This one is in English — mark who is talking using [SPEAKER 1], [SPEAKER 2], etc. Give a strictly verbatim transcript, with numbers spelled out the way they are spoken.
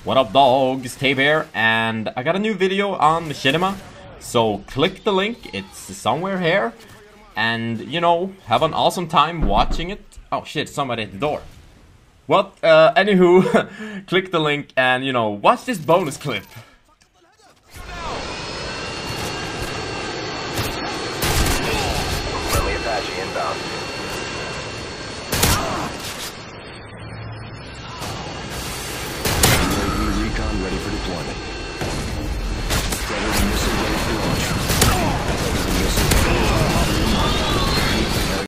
[SPEAKER 1] What up, dogs? Tape here, and I got a new video on Machinima. So click the link, it's somewhere here, and you know, have an awesome time watching it. Oh shit, somebody at the door. Well, uh, anywho, click the link and you know, watch this bonus clip.
[SPEAKER 2] Friendly Apache inbound.
[SPEAKER 3] U A V recon ready for deployment.